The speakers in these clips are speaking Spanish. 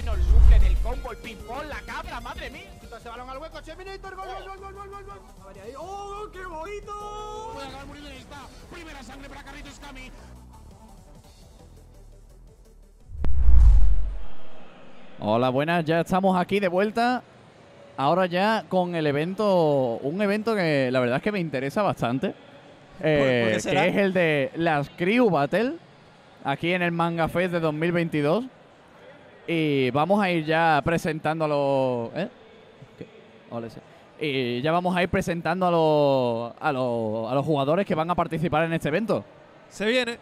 bueno, el suple del combo, el ping-pong, la cabra, madre mía. Quita ese balón al hueco, Cheminator, gol, gol, gol, gol, gol, gol, gol. A ver ahí. ¡Oh, qué bonito! Puede acabar muriendo en esta. Primera sangre para Carlitos Cami. Hola, buenas, ya estamos aquí de vuelta. Ahora ya con el evento, un evento que la verdad es que me interesa bastante. Que es el de las Crew Battle, aquí en el Manga Fest de 2022. Y vamos a ir ya presentando a los... Y ya vamos a ir presentando a los jugadores que van a participar en este evento. Se viene.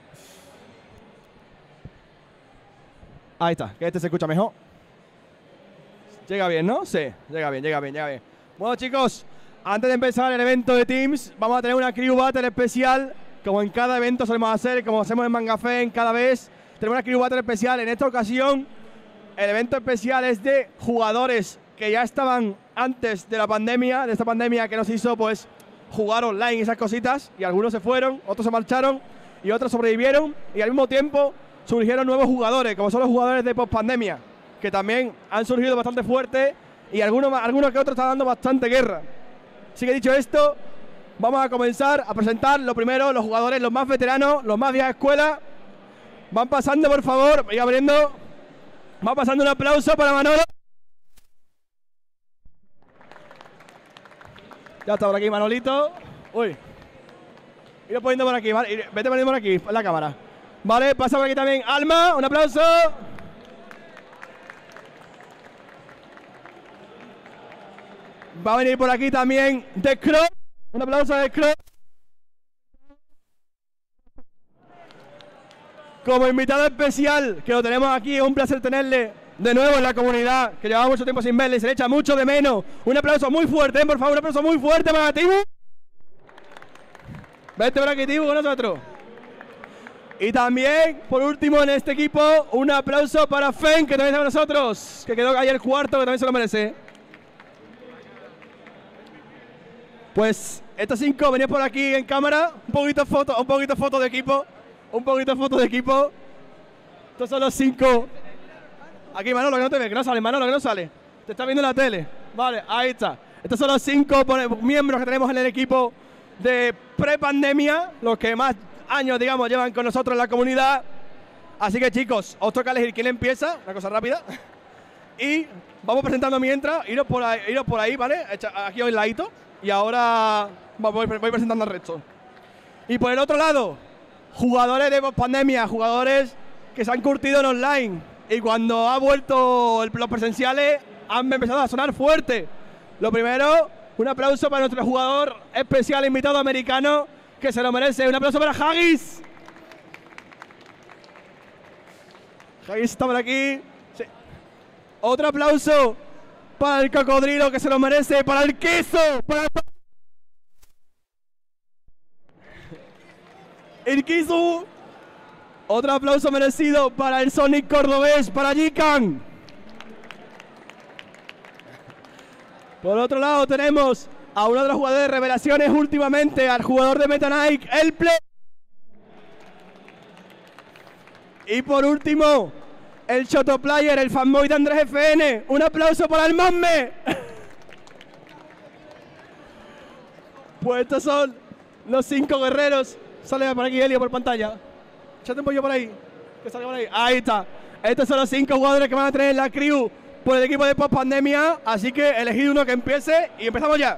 Ahí está, que este se escucha mejor. Llega bien, ¿no? Sí, llega bien, llega bien, llega bien. Bueno, chicos, antes de empezar el evento de Teams, vamos a tener una Crew Battle especial, como en cada evento solemos hacer, como hacemos en Manga Fest en cada vez. Tenemos una Crew Battle especial. En esta ocasión, el evento especial es de jugadores que ya estaban antes de la pandemia, de esta pandemia que nos hizo, pues, jugar online y esas cositas. Y algunos se fueron, otros se marcharon y otros sobrevivieron. Y al mismo tiempo surgieron nuevos jugadores, como son los jugadores de post-pandemia, que también han surgido bastante fuerte y algunos que otros están dando bastante guerra. Así que dicho esto, vamos a comenzar a presentar lo primero, los jugadores, los más veteranos, los más vieja escuela. Van pasando, por favor, voy abriendo. Va pasando un aplauso para Manolo. Ya está por aquí Manolito. Uy. Irlo poniendo por aquí, ¿vale? Vete poniendo por aquí, en la cámara. Vale, pasa por aquí también Alma, un aplauso. Va a venir por aquí también The Crow. Un aplauso a The Crow. Como invitado especial, que lo tenemos aquí, es un placer tenerle de nuevo en la comunidad, que llevaba mucho tiempo sin verle y se le echa mucho de menos. Un aplauso muy fuerte, por favor, un aplauso muy fuerte para Tibu. Vete por aquí, Tibu, con nosotros. Y también, por último, en este equipo, un aplauso para Fen, que también está con nosotros, que quedó ayer cuarto, que también se lo merece. Pues estos 5 venían por aquí en cámara, un poquito foto de equipo, Estos son los 5. Aquí Manolo, que no te ve, que no sale, Manolo, que no sale. Te está viendo en la tele. Vale, ahí está. Estos son los 5 miembros que tenemos en el equipo de pre-pandemia, los que más años, digamos, llevan con nosotros en la comunidad. Así que, chicos, os toca elegir quién empieza, una cosa rápida. Y vamos presentando mientras, iros por ahí, ¿vale? Aquí a un ladito. Y ahora voy presentando al resto. Y por el otro lado, jugadores de pandemia, jugadores que se han curtido en online. Y cuando ha vuelto los presenciales, han empezado a sonar fuerte. Lo primero, un aplauso para nuestro jugador especial, invitado americano, que se lo merece. Un aplauso para Haggis. Haggis está por aquí. Sí. Otro aplauso para el cocodrilo, que se lo merece, para el queso, para el queso. Otro aplauso merecido para el Sonic cordobés, para Jikan. Por otro lado tenemos a uno de los jugadores de revelaciones últimamente, al jugador de Meta Knight, el Play. Y por último, el Shoto Player, el fanboy de Andrés FN. Un aplauso para el Mamme. Pues estos son los 5 guerreros. Sale por aquí Helio por pantalla. Échate un pollo por ahí. Que salga por ahí. Ahí está. Estos son los 5 jugadores que van a tener la crew por el equipo de post pandemia. Así que elegid uno que empiece y empezamos ya.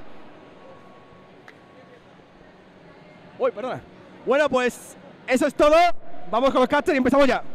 Uy, perdona. Bueno, pues eso es todo. Vamos con los casters y empezamos ya.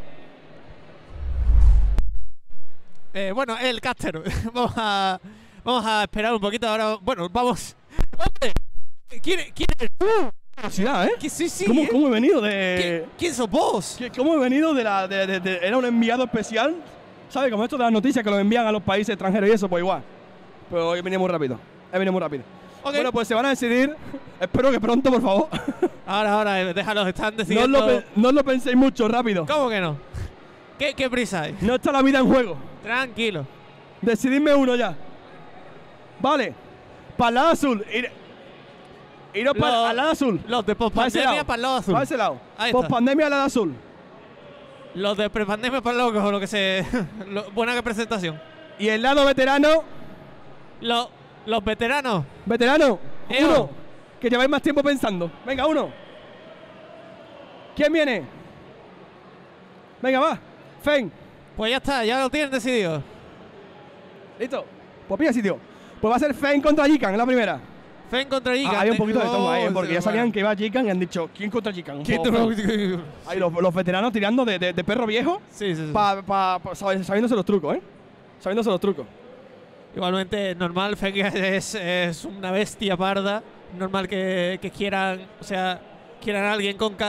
Bueno, el caster. Vamos a esperar un poquito ahora. Bueno, vamos. ¡Hombre! ¿Quién eres tú? Velocidad, ¿eh? Sí, ¿Cómo he venido de...? ¿Quién sos vos? ¿Cómo he venido de era un enviado especial? ¿Sabes? Como esto de las noticias que lo envían a los países extranjeros y eso, pues igual. Pero hoy he venido muy rápido. Okay. Bueno, pues se van a decidir. Espero que pronto, por favor. Ahora, déjalos, están decidiendo. No lo penséis mucho, rápido. ¿Cómo que no? ¿Qué prisa hay? No está la vida en juego. Tranquilo. Decididme uno ya. Vale. Para el lado azul. Iros para el lado azul. Los de pospandemia para el lado azul. Para ese lado. Ahí está. Pospandemia al lado azul. Los de prepandemia para locos o lo que se... buena presentación. Y el lado veterano. Los veteranos. Veterano. Eo. Uno. Que lleváis más tiempo pensando. Venga, uno. ¿Quién viene? Venga, va. Fen. Pues ya está, ya lo tienen decidido. Listo. Pues pilla sitio. Pues va a ser Fen contra Jikan en la primera. Fen contra Jikan. Hay un poquito de tongo ahí, porque ya sabían que iba Jikan y han dicho, ¿quién contra Jikan? Ahí los veteranos tirando de perro viejo. Sí. Sabiéndose los trucos, ¿eh? Sabiéndose los trucos. Igualmente, normal, Fengas es una bestia parda. Normal que quieran, o sea, quieran a alguien con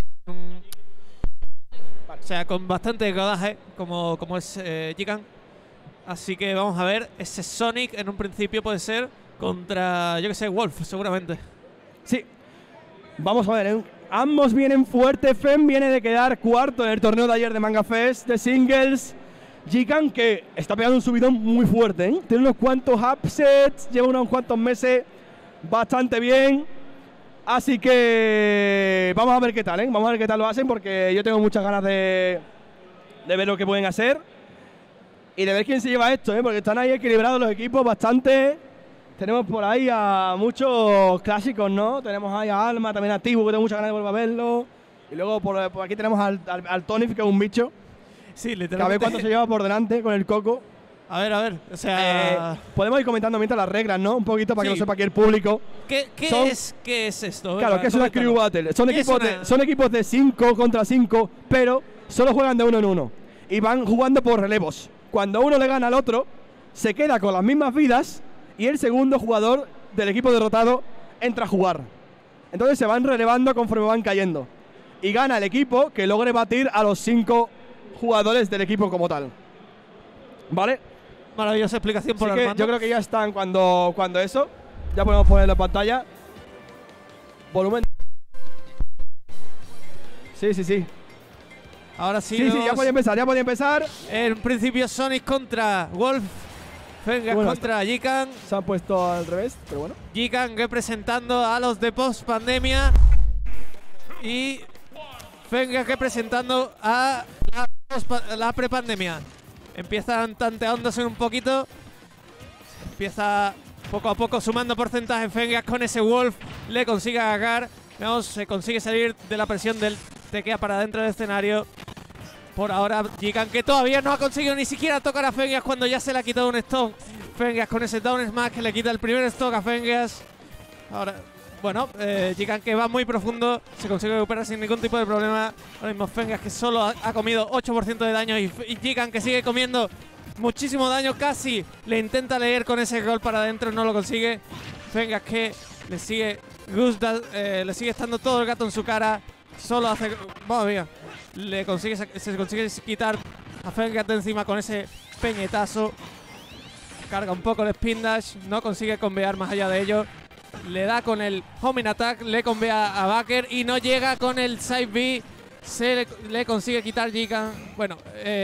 bastante codaje, como es Jikan. Así que vamos a ver, ese Sonic en un principio puede ser contra, yo que sé, Wolf, seguramente. Sí. Vamos a ver, ¿eh? Ambos vienen fuerte. Fen viene de quedar cuarto en el torneo de ayer de Manga Fest de singles. Jikan, que está pegando un subidón muy fuerte, ¿eh? Tiene unos cuantos upsets, lleva unos cuantos meses bastante bien. Así que vamos a ver qué tal, ¿eh? Vamos a ver qué tal lo hacen, porque yo tengo muchas ganas de ver lo que pueden hacer y de ver quién se lleva esto, ¿eh? Porque están ahí equilibrados los equipos bastante. Tenemos por ahí a muchos clásicos, ¿no? Tenemos ahí a Alma, también a Tibu, que tengo muchas ganas de volver a verlo. Y luego por aquí tenemos al Tonif, que es un bicho. Sí, literalmente. A ver cuánto se lleva por delante con el Coco. A ver, o sea... podemos ir comentando mientras las reglas, ¿no? Un poquito para que lo sepa aquí el público. ¿Qué es esto? Claro, que es una Crew Battle. Son equipos de 5 contra 5, pero solo juegan de 1 en 1. Y van jugando por relevos. Cuando uno le gana al otro, se queda con las mismas vidas y el segundo jugador del equipo derrotado entra a jugar. Entonces se van relevando conforme van cayendo. Y gana el equipo que logre batir a los 5 jugadores del equipo como tal. ¿Vale? Maravillosa explicación por Armando. Yo creo que ya están cuando eso. Ya podemos ponerlo en pantalla. Volumen. Sí. Ahora sí. Sí, ya podía empezar. En principio Sonic contra Wolf. Fengas contra Jikan. Se han puesto al revés, pero bueno. Jikan representando a los de post pandemia. Y Fengas representando a la prepandemia. Empiezan tanteándose un poquito. Empieza poco a poco sumando porcentaje. Fengas con ese Wolf le consigue agarrar. Vemos, se consigue salir de la presión del te queda para dentro del escenario. Por ahora Jikan, que todavía no ha conseguido ni siquiera tocar a Fengas cuando ya se le ha quitado un stock. Fengas con ese down smash que le quita el primer stock a Fengas. Ahora, bueno, Jikan, que va muy profundo, se consigue recuperar sin ningún tipo de problema. Ahora mismo Fengas, que solo ha comido 8% de daño, y Jikan, que sigue comiendo muchísimo daño, casi le intenta leer con ese gol para adentro, no lo consigue. Fengas, que le sigue estando todo el gato en su cara. Solo hace... Vamos bien. Se consigue quitar a Fengas de encima con ese peñetazo. Carga un poco el spin dash. No consigue convear más allá de ello. Le da con el homing attack. Le convea a Baker y no llega con el side B. Le consigue quitar Jikan. Bueno,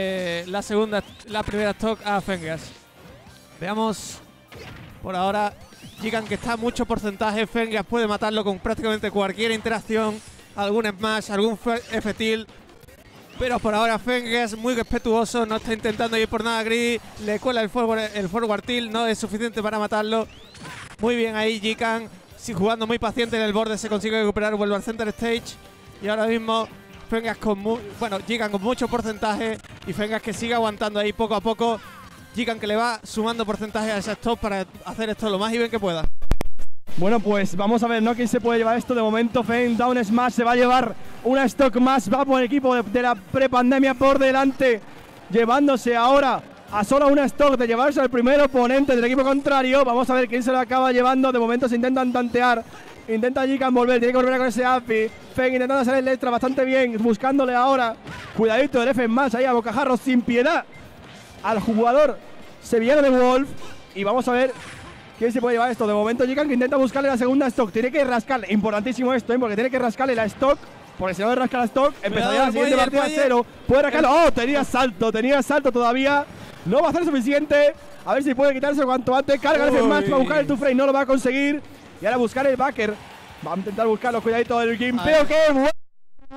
la primera stock a Fengas. Veamos. Por ahora Jikan, que está a mucho porcentaje. Fengas puede matarlo con prácticamente cualquier interacción. Algún smash, algún F-Tilt. Pero por ahora Fengas, muy respetuoso, no está intentando ir por nada greedy. Le cuela el forward tilt, no es suficiente para matarlo. Muy bien ahí Jikan, sí, jugando muy paciente en el borde, se consigue recuperar, vuelve al center stage. Y ahora mismo Fengas Jikan con mucho porcentaje. Y Fengas, que sigue aguantando ahí poco a poco. Jikan, que le va sumando porcentaje a esa stop para hacer esto lo más even que pueda. Bueno, pues vamos a ver, ¿no? ¿Quién se puede llevar esto? De momento, Fen Down Smash se va a llevar una stock más. Va por el equipo de la prepandemia por delante, llevándose ahora a solo una stock de llevarse al primer oponente del equipo contrario. Vamos a ver quién se lo acaba llevando. De momento se intentan tantear. Intenta Jikan volver, tiene que volver con ese API. Fen intentando hacer el extra bastante bien, buscándole ahora. Cuidadito el F más ahí a bocajarro sin piedad al jugador sevillano de Wolf. Y vamos a ver quién se puede llevar esto. De momento Jikan, que intenta buscarle la segunda stock. Tiene que rascarle, importantísimo esto, porque tiene que rascarle la stock. Porque si no le rasca la stock, empezaría la siguiente partida a cero. Puede rascarlo. ¡Oh! Tenía salto todavía. No va a ser suficiente. A ver si puede quitarse cuanto antes. Carga el F-Match para buscar el two-frame. No lo va a conseguir. Y ahora buscar el backer. Va a intentar buscarlo. Cuidadito del gimpeo. ¡Qué bueno!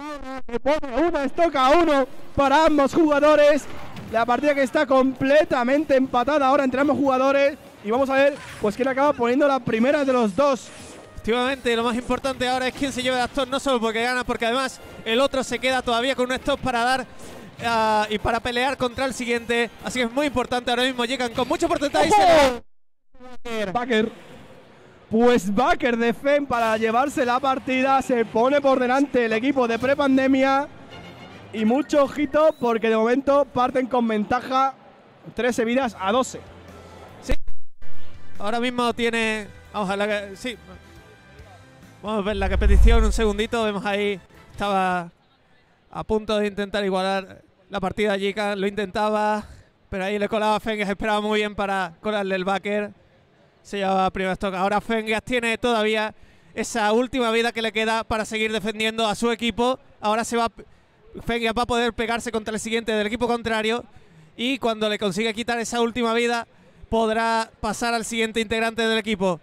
Se pone una stock a 1 para ambos jugadores. La partida que está completamente empatada ahora entre ambos jugadores. Y vamos a ver pues quién acaba poniendo la primera de los dos. Efectivamente, lo más importante ahora es quién se lleva la stop, no solo porque gana, porque además el otro se queda todavía con un stop para dar y para pelear contra el siguiente. Así que es muy importante, ahora mismo llegan con mucho porcentaje. Backer. Pues Backer de FEN para llevarse la partida. Se pone por delante el equipo de Prepandemia. Y mucho ojito porque de momento parten con ventaja 13 vidas a 12. Sí. Ahora mismo tiene... Vamos a la... Sí. Vamos a ver la competición un segundito. Vemos ahí. Estaba a punto de intentar igualar la partida allí. Lo intentaba. Pero ahí le colaba a Fengas. Esperaba muy bien para colarle el backer. Se llevaba primero stock. Ahora Fengas tiene todavía esa última vida que le queda para seguir defendiendo a su equipo. Ahora se va... Fengas va a poder pegarse contra el siguiente del equipo contrario. Y cuando le consiga quitar esa última vida, podrá pasar al siguiente integrante del equipo.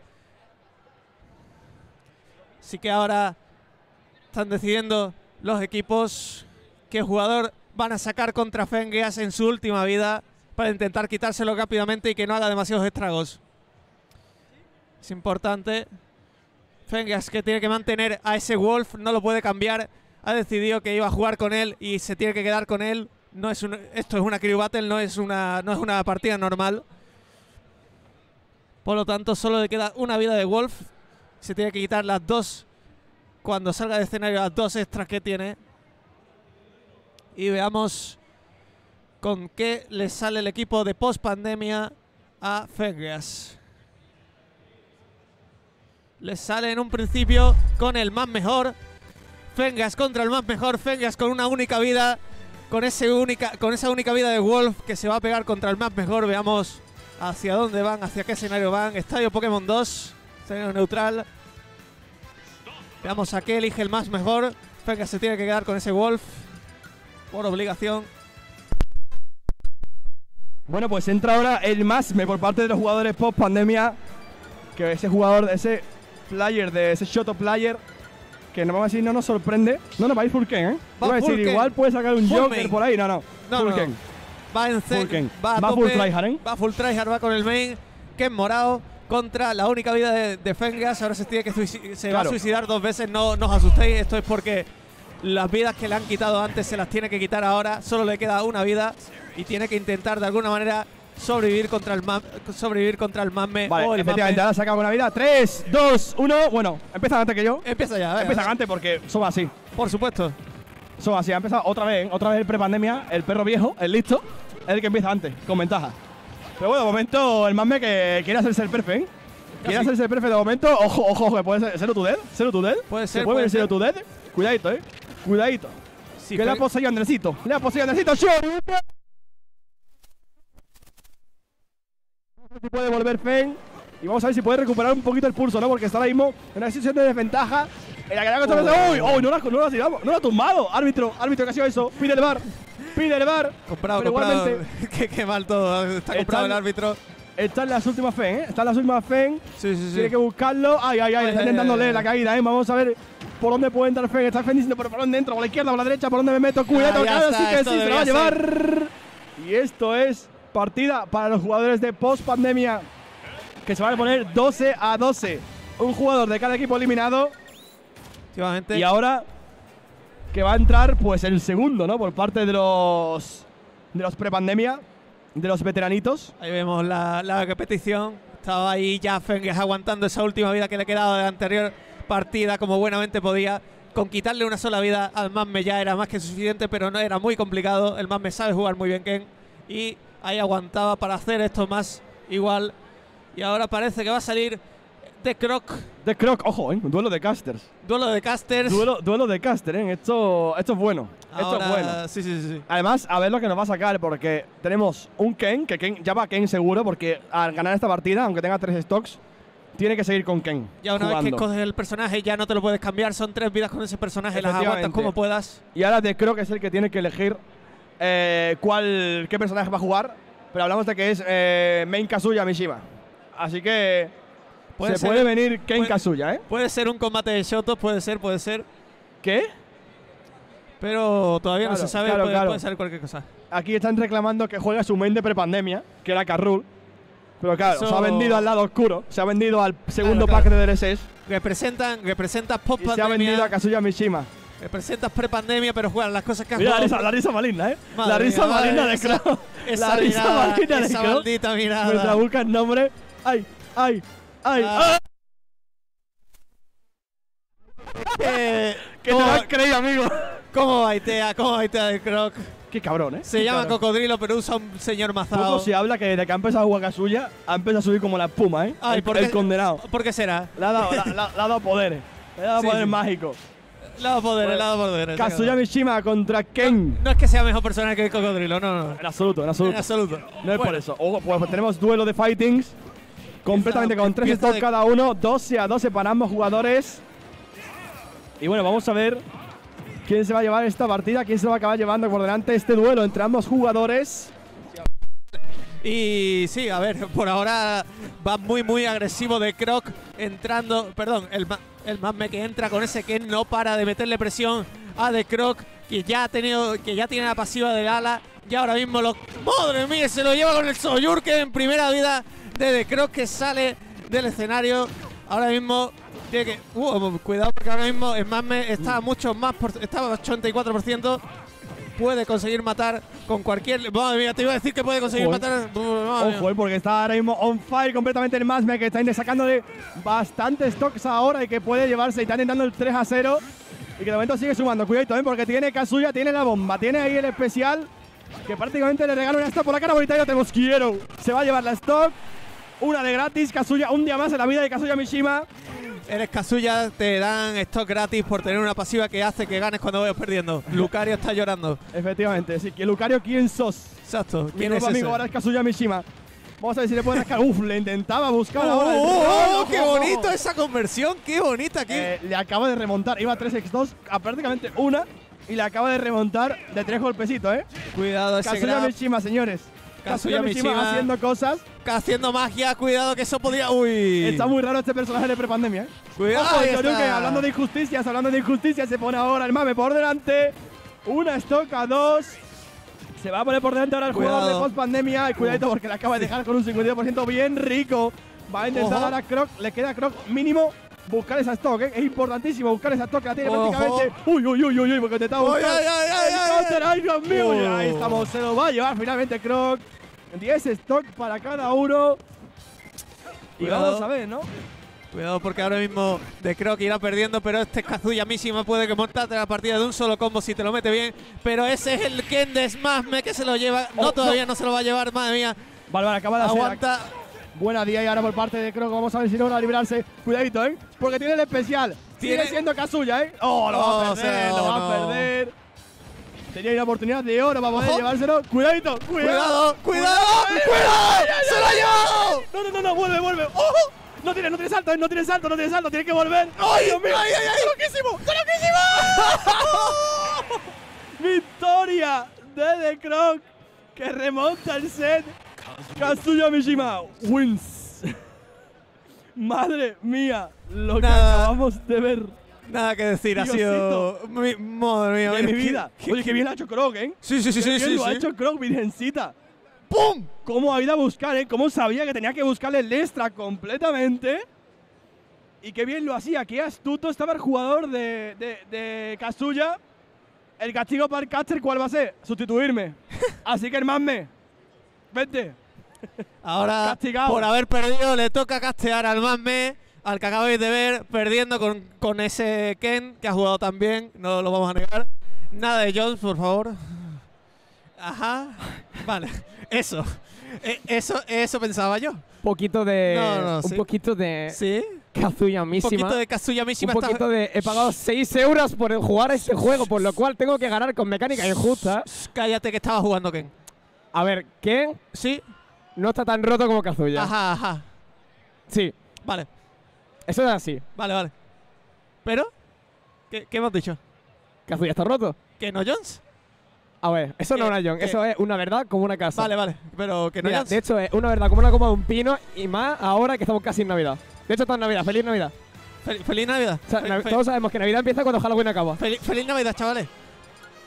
Así que ahora están decidiendo los equipos qué jugador van a sacar contra Fengas en su última vida para intentar quitárselo rápidamente y que no haga demasiados estragos. Es importante. Fengas, que tiene que mantener a ese Wolf, no lo puede cambiar. Ha decidido que iba a jugar con él y se tiene que quedar con él. No es esto es una crew battle, no es una partida normal. Por lo tanto, solo le queda una vida de Wolf. Se tiene que quitar las dos, cuando salga de escenario, las dos extras que tiene. Y veamos con qué le sale el equipo de post-pandemia a Fengas. Le sale en un principio con el más mejor. Fengas contra el más mejor. Fengas con una única vida. Con esa única vida de Wolf que se va a pegar contra el más mejor. Veamos hacia dónde van, hacia qué escenario van. Estadio Pokémon 2. Escenario neutral. Veamos a qué elige el más mejor. Fengas se tiene que quedar con ese Wolf por obligación. Bueno, pues entra ahora el Masme por parte de los jugadores post pandemia. Que ese jugador, ese player, de ese Shoto player, que no vamos a decir, no nos sorprende. No, va a ir full Ken, ¿eh? Vamos a decir, igual puede sacar un Joker por ahí. No. Full Ken. Va en Full Ken. Va full tryhard, ¿eh? Va full tryhard, va con el main. Ken morado contra la única vida de Fengas. Ahora se va a suicidar 2 veces. No os asustéis. Esto es porque las vidas que le han quitado antes se las tiene que quitar ahora. Solo le queda una vida y tiene que intentar de alguna manera sobrevivir contra el Masme. Vale, efectivamente, ahora saca una vida. 3, 2, 1. Bueno, empieza antes que yo. Empieza ya. Empieza antes porque somos así. Por supuesto. Somos así. Ha empezado otra vez el prepandemia. El perro viejo, el listo, es el que empieza antes, con ventaja. Pero bueno, de momento el Masme que quiere hacerse el perfe, ¿eh? Quiere hacerse el perfe de momento. Ojo, que puede ser Zero to Dead. Puede ser. Se puede ver Zero to Dead. Cuidadito, Cuidadito. Sí, que le ha poseído Andresito. Si puede volver Fen. Y vamos a ver si puede recuperar un poquito el pulso, ¿no? Porque está ahora mismo en una situación de desventaja. En la que ¡Uy! No la ha tumbado. Árbitro, ¿qué ha sido eso? Pide el bar. Comprado. Qué mal todo. Está comprado el árbitro. Está en las últimas Fen, ¿eh? Sí. Tiene que buscarlo. Ay, le está intentándole la caída, ¿eh? Vamos a ver por dónde puede entrar Fen. Está Fen diciendo, pero por dónde entro, por la izquierda, por la derecha, por dónde me meto. Cuidado, sí que sí, se lo va a llevar. Y esto es partida para los jugadores de post-pandemia, que se van a poner 12 a 12. Un jugador de cada equipo eliminado. Y ahora que va a entrar pues el segundo, ¿no? Por parte de los prepandemia, de los veteranitos. Ahí vemos la competición. Estaba ahí ya Fengas aguantando esa última vida que le quedaba de la anterior partida como buenamente podía. Con quitarle una sola vida al Masme ya era más que suficiente, pero no era muy complicado. El Masme sabe jugar muy bien Ken. Y ahí aguantaba para hacer esto más igual. Y ahora parece que va a salir The Croc. Ojo, duelo de casters. Duelo de casters. Duelo de caster, Esto es bueno. Esto es bueno. Sí. Además, a ver lo que nos va a sacar, porque tenemos un Ken, que Ken ya va Ken seguro, porque al ganar esta partida, aunque tenga 3 stocks, tiene que seguir con Ken. Ya una vez que escoges el personaje, ya no te lo puedes cambiar. Son 3 vidas con ese personaje, las aguantas como puedas. Y ahora The Croc es el que tiene que elegir qué personaje va a jugar. Pero hablamos de que es Main Kazuya Mishima. Así que puede venir Ken Kazuya, ¿eh? Puede ser un combate de Shotos, puede ser. ¿Qué? Pero todavía no Claro, se sabe, claro, claro. puede ser cualquier cosa. Aquí están reclamando que juega su main de prepandemia, que era Carrul. Pero claro, Eso- se ha vendido al lado oscuro, se ha vendido al segundo Claro, pack de DLSS Representas y post se ha vendido a pandemia, Kazuya Mishima. representas pre-pandemia, pero juegan las cosas que has Mira jugado. la risa maligna, ¿eh? Madre la risa mía, madre, maligna de esa- Croc. Esa La risa mirada, maligna de esa Croc. maldita Mientras mirada. busca el nombre. ¡Ay! ¡Ay! ¡Ay! Ah. ¡Ah! Que ¡Que te lo has creído, amigo! ¿Cómo baitea el Croc? ¡Qué cabrón, eh! Se Qué llama cabrón. cocodrilo, pero usa un señor mazao. Poco se habla que desde que ha empezado a jugar Kazuya, ha empezado a subir como la espuma, ¿eh? Ay, ¿por el qué? condenado. ¿Por qué será? Le ha dado poderes. Le ha dado Sí, poderes sí. mágicos. Lado poder. Kazuya Mishima contra Ken. No es que sea mejor personaje que el cocodrilo, no. En absoluto, en absoluto. En absoluto. No es por Bueno, eso. Ojo, pues tenemos duelo de fightings. Completamente con 3 empieza stocks de- cada uno. 12-12 para ambos jugadores. Y bueno, vamos a ver quién se va a llevar esta partida. Quién se va a acabar llevando por delante este duelo entre ambos jugadores. Y sí, a ver, por ahora va muy agresivo de Croc entrando, perdón, el Masme que entra con ese que no para de meterle presión a The Croc, que ya tiene la pasiva del ala, y ahora mismo ¡madre mía! Se lo lleva con el Soyurken en primera vida de The Croc, que sale del escenario. Ahora mismo tiene que cuidado, porque ahora mismo el Masme está mucho más está a 84%. Puede conseguir matar con cualquier... Madre mía, te iba a decir que puede conseguir Joder. matar... Madre mía. Ojo, porque está ahora mismo on fire completamente el Masme, que está sacándole bastantes stocks ahora y que puede llevarse. Y está intentando el 3-0. Y que de momento sigue sumando. Cuidado, porque tiene Kazuya, tiene la bomba, tiene ahí el especial. Que prácticamente le regala una stock por la cara bonita y lo tenemos. Quiero. Se va a llevar la stock. Una de gratis. Kazuya, un día más en la vida de Kazuya Mishima. Eres Kazuya, te dan stock gratis por tener una pasiva que hace que ganes cuando vayas perdiendo. Lucario está llorando. Efectivamente, sí. Que Lucario, ¿quién sos? Exacto. Mi ¿Quién nuevo es ese? amigo ahora es Kazuya Mishima. Vamos a ver si le puede rascar. Uf, le intentaba buscar ¡Oh, ahora. oh, qué Ojo. bonito esa conversión! ¡Qué bonita! Le acaba de remontar. Iba 3x2 a prácticamente una. Y le acaba de remontar de 3 golpecitos, ¿eh? Cuidado ese Kazuya grab. Mishima, señores. Kazuya Kazuya Mishima Mishima. haciendo cosas. Haciendo magia. Cuidado que eso podría... ¡Uy! Está muy raro este personaje de prepandemia, ¿eh? Cuidado. Ojo, ahí el Shoryuken, está. hablando de injusticias, se pone ahora el Mame por delante. Una stock a 2. Se va a poner por delante ahora el jugador de Cuidado. post pandemia. Y cuidadito porque le acaba de dejar con un 52% bien rico. Va a intentar Ojo. ahora Croc. Le queda a Croc mínimo buscar esa stock, ¿eh? Es importantísimo buscar esa stock. La tiene Ojo. prácticamente. Uy, porque te está Uy, buscando. ay, ay, ay, el ay, counter, ay, Dios mío. Uy. Ahí estamos. Se lo va a llevar finalmente Croc. 10 stock para cada uno. Y Cuidado. vamos a ver, ¿no? Cuidado porque ahora mismo de Croc irá perdiendo, pero este Kazuya Mishima puede que montarte la partida de un solo combo si te lo mete bien. Pero ese es el Ken de Smasme que se lo lleva. No, Oh, todavía no se lo va a llevar, madre mía. Vale, acaba de hacer. Aguanta. Buena día y ahora por parte de Croc. Vamos a ver si logra librarse. Cuidadito, ¿eh? Porque tiene el especial. Sigue Tiene- siendo Kazuya, ¿eh? Oh, lo va a Oh, perder, sí, lo va no. a perder. Tenía una oportunidad de oro para poder Ojo. llevárselo. Cuidadito, Cuidado, cuidado, cuidado. ¡Se lo ha llevado! No, vuelve. ¡Ojo! No tiene salto, no tiene salto, tiene que volver. ¡Ay, Dios mío! ay, ay, ay! ¡Loquísimo! Victoria de The Croc, que remonta el set. Kazuya Mishima wins. Madre mía, lo que Nada. acabamos de ver Nada que decir, ha sido. Madre mía, de mi qué- vida. qué- Oye, que bien lo ha hecho Croc, ¿eh? Sí, sí, sí, Qué sí, bien sí. lo ha sí. hecho Croc, virgencita. ¡Pum! Cómo ha ido a buscar, ¿eh? Cómo sabía que tenía que buscarle el extra completamente. Y qué bien lo hacía. Qué astuto estaba el jugador de Kazuya. El castigo para el caster, ¿cuál va a ser? Sustituirme. Así que, hermano, vente. Ahora, Castigado. por haber perdido, le toca castear al Masme, al que acabáis de ver, perdiendo con ese Ken, que ha jugado tan bien, no lo vamos a negar. Nada de Jones, por favor. Ajá. Vale, eso. Eso pensaba yo. Poquito de. No, un sí. poquito de. ¿Sí? Kazuya Un Mishima. poquito de Kazuya Mishima. Un poquito de. He pagado 6 euros por jugar a este juego, por lo cual tengo que ganar con mecánica injusta. Cállate que estaba jugando Ken. A ver, Ken Sí. no está tan roto como Kazuya. Ajá. Sí, Vale, eso es así. vale. ¿Pero? ¿Qué hemos dicho? Kazuya está roto. ¿Que no Jones? A ver, eso no es una John, ¿Qué? eso es una verdad como una casa. Vale. Pero que no Mira, Jones. de hecho es una verdad como una copa de un pino y más ahora que estamos casi en Navidad. De hecho, está en Navidad. ¡Feliz Navidad! Feliz Navidad. O sea, Fel- todos sabemos que Navidad empieza cuando Halloween acaba. Feliz Navidad, chavales.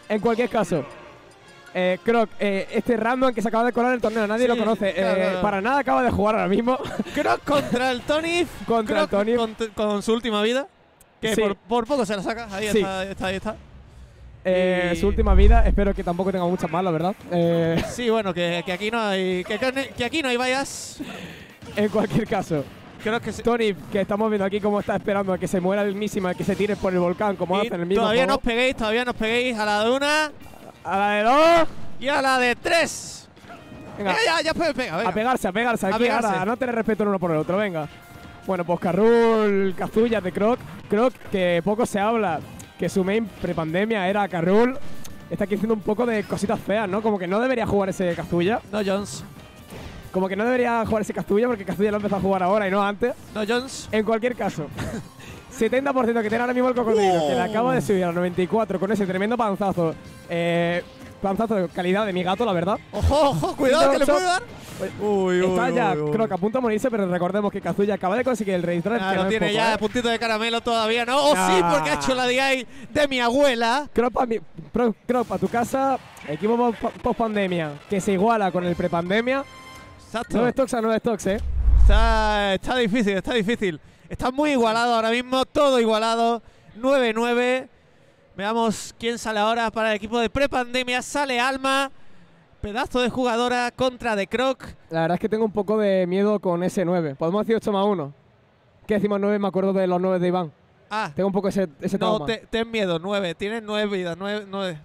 En cualquier caso, Croc, este random que se acaba de colar en el torneo, nadie lo conoce. claro. Para nada acaba de jugar ahora mismo. Croc contra el Tony. Contra el Tony. Con su última vida. Que Sí. por poco se la saca. Ahí Sí. está, ahí está. Su última vida, espero que tampoco tenga muchas más, la verdad. Sí, bueno, que aquí no hay. Que aquí no hay vallas. En cualquier caso, Creo que sí. Tony, que estamos viendo aquí cómo está esperando a que se muera el mismísima, que se tire por el volcán, como Y hacen en el mismo todavía no os juego. peguéis, todavía no os peguéis. A la de una A la de 2. y a la de 3. Venga, Ya puedes pegar, venga. a pegarse. Aquí pegarse. ahora, a no tener respeto el uno por el otro, venga. Bueno, pues Carrul, Kazuya de Croc. Croc, que poco se habla, que su main prepandemia era Carrul. Está aquí haciendo un poco de cositas feas, ¿no? Como que no debería jugar ese Kazuya. No Jones. Como que no debería jugar ese Kazuya porque Kazuya lo empezó a jugar ahora y no antes. No Jones. En cualquier caso, 70% que tiene ahora mismo el cocodrilo, que le acaba de subir a 94 con ese tremendo panzazo. Panzazo de calidad de mi gato, la verdad. Ojo, cuidado que le puede dar. Uy, Está ya, creo que a punto de morirse, pero recordemos que Kazuya acaba de conseguir el registro. Ah, no tiene ya puntito de caramelo todavía, ¿no? ¡Oh, sí! Porque ha hecho la DI de mi abuela. Crop a tu casa, equipo post-pandemia, que se iguala con el pre-pandemia. Exacto. 9 stocks a 9 stocks, ¿eh? Está difícil, está difícil. Está muy igualado ahora mismo, todo igualado. 9-9. Veamos quién sale ahora para el equipo de prepandemia. Sale Alma, pedazo de jugadora contra de Croc. La verdad es que tengo un poco de miedo con ese 9. Podemos decir 8 más 1. ¿Qué decimos 9? Me acuerdo de los 9 de Iván. Ah, Tengo un poco ese no, trauma. ten miedo, 9. Tienes 9 vidas, 9.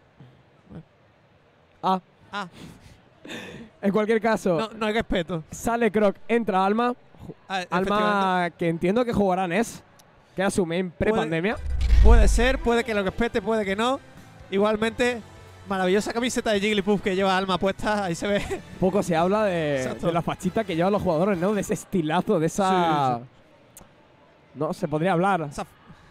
Ah. Ah, En cualquier caso, no hay respeto. sale Croc, entra Alma. Ah, efectivamente. Alma que entiendo que jugará NES, que era su main pre-pandemia. Puede ser, puede que lo respete, puede que no. Igualmente, maravillosa camiseta de Jigglypuff que lleva Alma puesta, ahí se ve. Poco se habla de Exacto. la fachita que llevan los jugadores, ¿no? De ese estilazo, de esa... Sí. No, se podría hablar. Esa-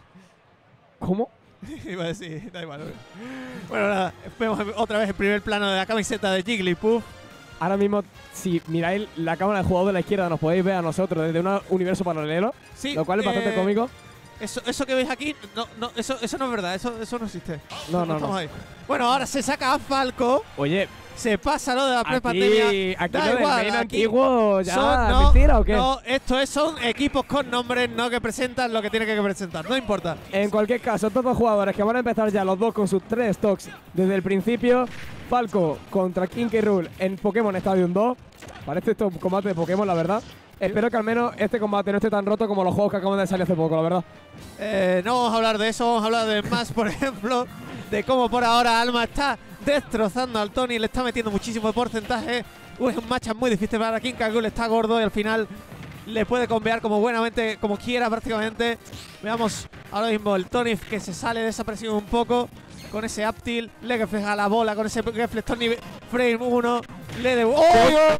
¿Cómo? Iba a decir, da igual. Bueno, nada, vemos otra vez el primer plano de la camiseta de Jigglypuff. Ahora mismo, si miráis la cámara del jugador de la izquierda, nos podéis ver a nosotros desde un universo paralelo, Sí, lo cual es bastante cómico. Eso que veis aquí, eso no es verdad, eso no existe. No. Estamos ahí. Bueno, ahora se saca a Falco, Oye, se pasa lo de la prepandemia. aquí Da lo del igual, main aquí antiguo, ya, son- ¿mentira o qué? No, son equipos con nombres, no que presentan lo que tienen que presentar, no importa. En cualquier caso, estos dos jugadores que van a empezar ya los dos con sus 3 stocks desde el principio. Falco contra King K. Rool en Pokémon Stadium 2. Parece esto un combate de Pokémon, la verdad. Espero que al menos este combate no esté tan roto como los juegos que acaban de salir hace poco, la verdad. No vamos a hablar de eso, vamos a hablar de más, por ejemplo, de cómo por ahora Alma está destrozando al Tony, le está metiendo muchísimo porcentaje. Es un matchup muy difícil para King K. Rool, está gordo y al final le puede convear como buenamente, como quiera prácticamente. Veamos ahora mismo el Tony que se sale de esa presión un poco. Con ese up tilt, le refleja la bola, con ese reflector nivel frame 1, le de... ¡Oh!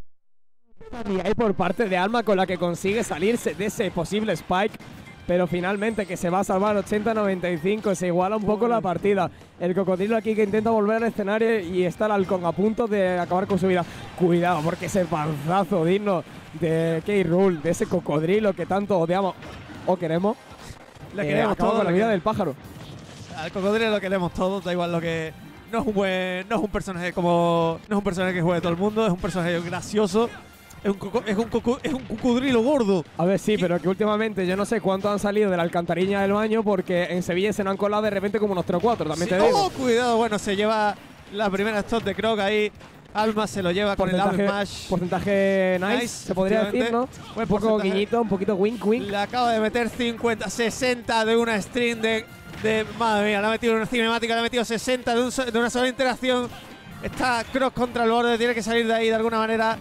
Y hay por parte de Alma con la que consigue salirse de ese posible spike. Pero finalmente que se va a salvar 80-95, se iguala un poco la partida. El cocodrilo aquí que intenta volver al escenario y está el halcón a punto de acabar con su vida. Cuidado, porque ese panzazo digno de K. Rool, de ese cocodrilo que tanto odiamos o queremos, Le queremos acaba todo. con la vida del pájaro. Al cocodrilo lo queremos todos, da igual lo que... No es un personaje como... No es un personaje que juegue todo el mundo, es un personaje gracioso. Es un cocodrilo gordo. A ver, sí, pero que últimamente yo no sé cuántos han salido de la alcantarilla del baño porque en Sevilla se nos han colado de repente como unos 3 o 4, también Sí. te digo. ¡Oh, cuidado! Bueno, se lleva la primera stop de Croc ahí. Alma se lo lleva con el up smash. Porcentaje nice, Nice, se podría decir, ¿no? Buen Un poco porcentaje. guiñito, un poquito wink wink. Le acaba de meter 50, 60 de una stream de madre mía, le ha metido una cinemática, le ha metido 60 de una sola interacción. Está Croc contra el borde, tiene que salir de ahí de alguna manera.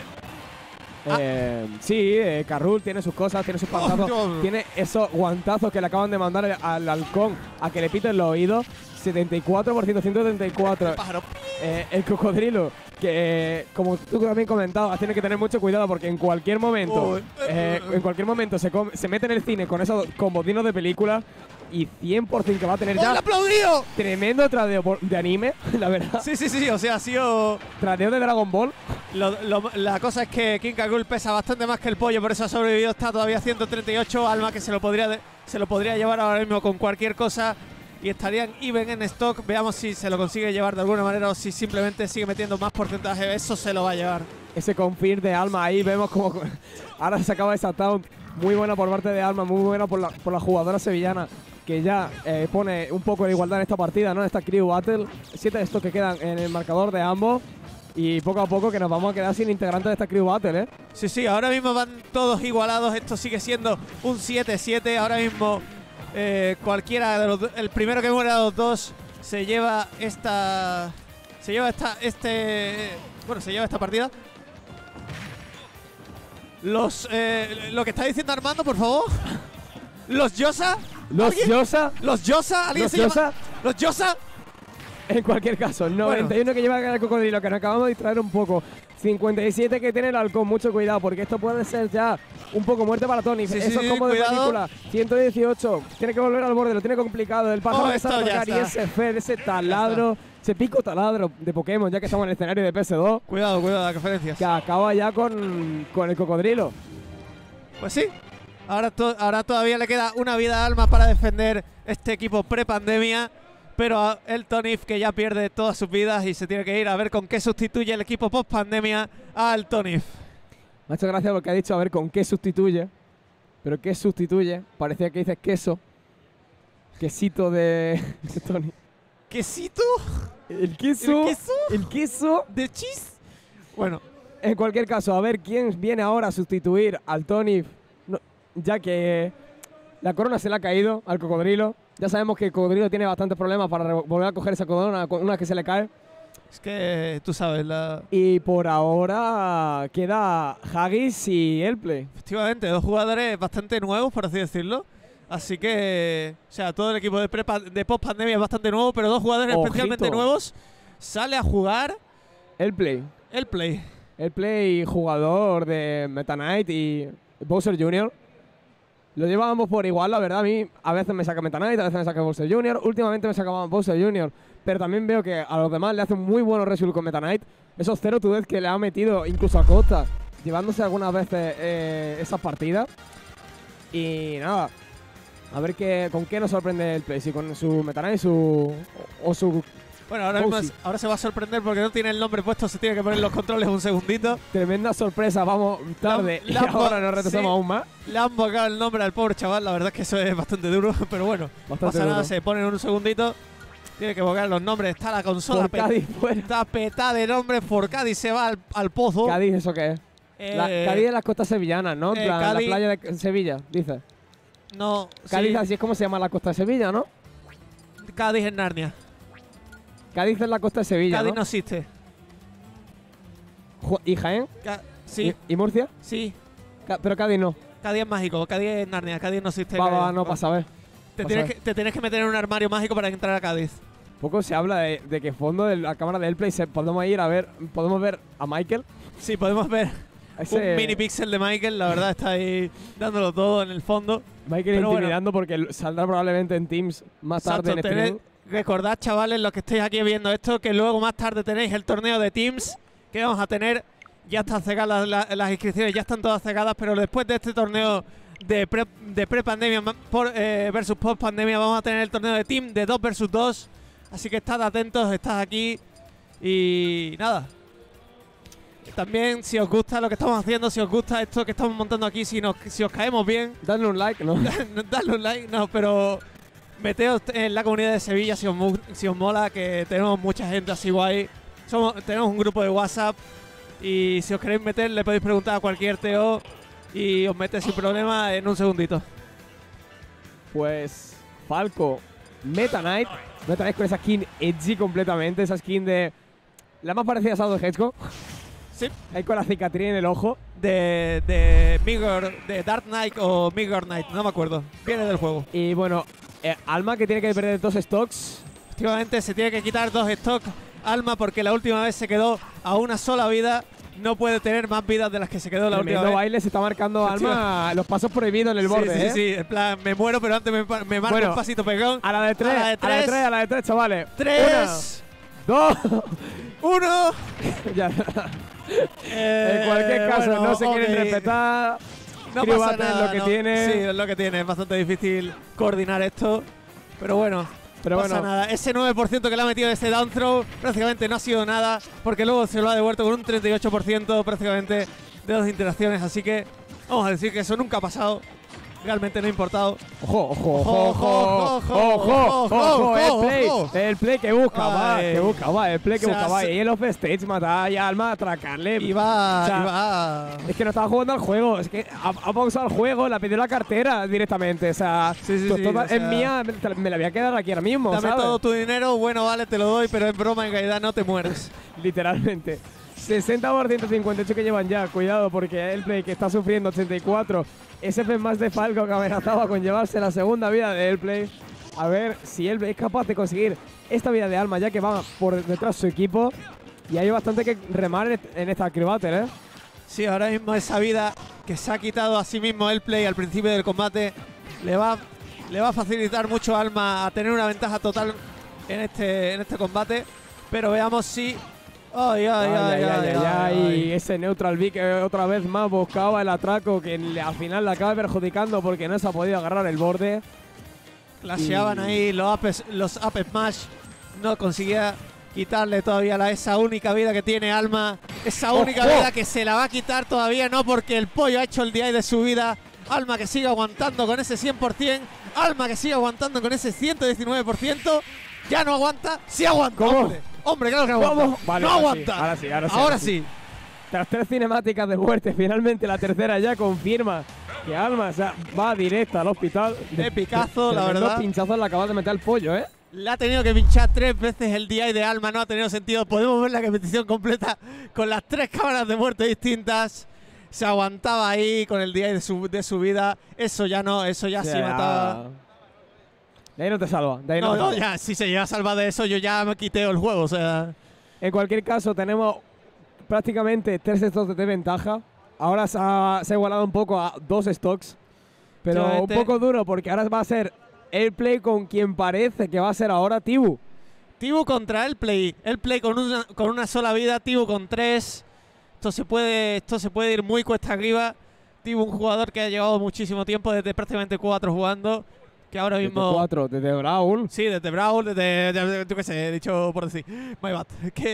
Sí, Carrul tiene sus cosas, tiene sus pantazos, Dios. tiene esos guantazos que le acaban de mandar al halcón a que le piten los oídos. 74%, 174. Pájaro. El cocodrilo, que como tú también comentabas, tiene que tener mucho cuidado porque en cualquier momento, se mete en el cine con esos comodinos de película y 100% que va a tener ¡Oh, le ha ya aplaudido! tremendo tradeo de anime, la verdad. Sí, o sea, ha sido... Tradeo de Dragon Ball. La cosa es que King K. Rool pesa bastante más que el pollo, por eso ha sobrevivido, está todavía 138. Alma que se lo podría llevar ahora mismo con cualquier cosa. y estarían even en stock. Veamos si se lo consigue llevar de alguna manera o si simplemente sigue metiendo más porcentaje. Eso se lo va a llevar. Ese confirm de Alma ahí, vemos como ahora se acaba esa taunt. Muy buena por parte de Alma, muy buena por la jugadora sevillana, que ya pone un poco de igualdad en esta partida, ¿no? En esta Crew Battle. 7 de estos que quedan en el marcador de ambos. Y poco a poco que nos vamos a quedar sin integrantes de esta Crew Battle, ¿eh? Sí, sí, ahora mismo van todos igualados. Esto sigue siendo un 7-7. Ahora mismo cualquiera de el primero que muera de los dos se lleva esta partida. Lo que está diciendo Armando, por favor. Los Yosa. Los Yosa. Los Yosa. ¿Alguien Los se llama? Yosa. Los Yosa. En cualquier caso, 91 que lleva el cocodrilo, que nos acabamos de distraer un poco. 57 que tiene el halcón, mucho cuidado, porque esto puede ser ya un poco muerte para Tony. Sí, Eso es como de película. 118, tiene que volver al borde, lo tiene complicado. El paso de atacar y ese Fer, ese taladro, ese pico taladro de Pokémon, ya que estamos en el escenario de PS2. Cuidado, las referencias. Que acaba ya con el cocodrilo. Pues sí, ahora todavía le queda una vida a Alma para defender este equipo pre-pandemia. Pero el Tonif, que ya pierde todas sus vidas y se tiene que ir a ver con qué sustituye el equipo post-pandemia al Tonif. Muchas gracias porque ha dicho a ver con qué sustituye. Pero qué sustituye, parecía que dices queso. Quesito de Tony. ¿Quesito? ¿El queso? ¿El queso? ¿El queso? ¿De cheese? Bueno. En cualquier caso, a ver quién viene ahora a sustituir al Tonif. No, ya que la corona se le ha caído al cocodrilo. Ya sabemos que el cocodrilo tiene bastantes problemas para volver a coger esa corona una vez que se le cae. Es que tú sabes la... Y por ahora queda Haggis y Elplay. Efectivamente, dos jugadores bastante nuevos, por así decirlo. Así que, o sea, todo el equipo de post-pandemia es bastante nuevo, pero dos jugadores especialmente nuevos. Sale a jugar Elplay. Elplay, jugador de Meta Knight y Bowser Jr. Lo llevábamos por igual, la verdad. A mí a veces me saca Meta Knight, a veces me saca Bowser Jr. Últimamente me sacaba Bowser Jr. Pero también veo que a los demás le hacen muy buenos resultados con Meta Knight. Esos 0 to death que le ha metido incluso a Costa, llevándose algunas veces esas partidas. Y nada, a ver con qué nos sorprende el play. Si con su Meta Knight o su... Bueno, ahora se va a sorprender porque no tiene el nombre puesto, se tiene que poner los controles un segundito. Tremenda sorpresa, vamos tarde y ahora nos retrasamos aún más. Le han bocado el nombre al pobre chaval, la verdad es que eso es bastante duro, pero bueno, bastante pasa nada, duro. se pone en un segundito. Tiene que bocar los nombres, está la consola está petada de nombres, Forcadis se va al pozo. ¿Cádiz eso qué es? Cádiz es las costas sevillanas, ¿no? La playa de Sevilla, dice. No, Cádiz, sí. Así es como se llama la costa de Sevilla, ¿no? Cádiz en Narnia. Cádiz es la costa de Sevilla, Cádiz ¿no? no existe. ¿Y Jaén? Sí. ¿Y Murcia? Sí. Pero Cádiz no. Cádiz es mágico, Cádiz es Narnia, Cádiz no existe. No pasa a ver. Te tienes que meter en un armario mágico para entrar a Cádiz. Poco se habla de que fondo de la cámara del Play podemos ver a Michael. Sí, podemos ver un mini pixel de Michael, la verdad está ahí dándolo todo en el fondo. Michael intimidando porque saldrá probablemente en Teams más tarde en streaming. Recordad, chavales, los que estéis aquí viendo esto, que luego más tarde tenéis el torneo de Teams que vamos a tener. Ya están cegadas las inscripciones, ya están todas cegadas, pero después de este torneo de pre-pandemia versus post-pandemia vamos a tener el torneo de Team de 2 versus 2. Así que estad atentos, estad aquí y nada. También si os gusta lo que estamos haciendo, si os gusta esto que estamos montando aquí, si os caemos bien, dadle un like, ¿no? Dadle un like, no, pero meteos en la comunidad de Sevilla si os mola, que tenemos mucha gente así guay. Tenemos un grupo de WhatsApp y si os queréis meter le podéis preguntar a cualquier TO y os metéis sin problema en un segundito. Pues Falco, Meta Knight con esa skin edgy completamente, esa skin de... La más parecida a Shadow Hedgehog. Sí. Ahí con la cicatriz en el ojo. De Dark Knight o Mirror Knight, no me acuerdo. Viene del juego. Y bueno, Alma que tiene que perder 2 stocks. Efectivamente, se tiene que quitar 2 stocks. Alma, porque la última vez se quedó a una sola vida. No puede tener más vidas de las que se quedó la última vez. Baile se está marcando Alma los pasos prohibidos en el borde, Sí, en plan, me muero, pero antes me marco un pasito pegón. A la de 3, a la de 3, chavales. 3, 2, 1. Ya. En cualquier caso, bueno, no se quieren respetar. No pasa nada, es lo que tiene. Sí, es lo que tiene. Es bastante difícil coordinar esto. Pero bueno. Pero pasa bueno, nada. Ese 9% que le ha metido ese down throw prácticamente no ha sido nada, porque luego se lo ha devuelto con un 38% prácticamente de las interacciones. Así que vamos a decir que eso nunca ha pasado. Realmente no ha importado. Ojo, el play que busca, va, el play que O sea, busca, va. Y el off stage, matar a Alma, atracarle. Iba. Es que no estaba jugando al juego, es que ha pausado el juego, le ha pedido la cartera directamente. O sea, Sí, toda o sea, es mía, me la voy a quedar aquí ahora mismo, Dame ¿sabes? todo tu dinero, bueno, vale, te lo doy, pero en broma, en realidad no te mueres. Literalmente. 60% 58 que llevan ya, cuidado, porque el play que está sufriendo 84. SF más de Falco que amenazaba con llevarse la segunda vida de Elplay. A ver si él es capaz de conseguir esta vida de Alma, ya que va por detrás su equipo. Y hay bastante que remar en esta Crew Battle, ¿eh? Sí, ahora mismo esa vida que se ha quitado a sí mismo Elplay al principio del combate le va a facilitar mucho a Alma a tener una ventaja total en este combate. Pero veamos si... Y ese Neutral B que otra vez más buscaba el atraco, que al final le acaba perjudicando porque no se ha podido agarrar el borde. Clasheaban ahí los up smash. No conseguía quitarle todavía esa única vida que tiene Alma. Esa única vida que se la va a quitar todavía, no, porque el pollo ha hecho el DI de su vida. Alma que sigue aguantando con ese 100%. Alma que sigue aguantando con ese 119%. Ya no aguanta. Sí aguanta. ¿Cómo? Hombre, claro que aguanta. Vale, no ahora aguanta. Sí, ahora sí. Tras 3 cinemáticas de muerte, finalmente la tercera ya confirma que Alma va directa al hospital. De picazo, la verdad. Dos pinchazos le acaba de meter el pollo, ¿eh? Le ha tenido que pinchar 3 veces el DI de Alma, no ha tenido sentido. Podemos ver la competición completa con las 3 cámaras de muerte distintas. Se aguantaba ahí con el DI de su vida. Eso ya no, eso ya sí mataba. De ahí no te salva. De ahí no, ya, si se llega a salvar de eso, yo ya me quiteo el juego, o sea. En cualquier caso, tenemos prácticamente 3 stocks de ventaja. Ahora se ha igualado un poco a 2 stocks. Pero un poco duro porque ahora va a ser el play con quien parece que va a ser ahora Tibu. Tibu contra el play con una sola vida, Tibu con 3. Esto se puede ir muy cuesta arriba. Tibu, un jugador que ha llevado muchísimo tiempo, desde prácticamente 4 jugando. Que ahora mismo... Desde 4, desde Brawl. Sí, desde Brawl, desde... Yo qué sé, he dicho por decir. My bad.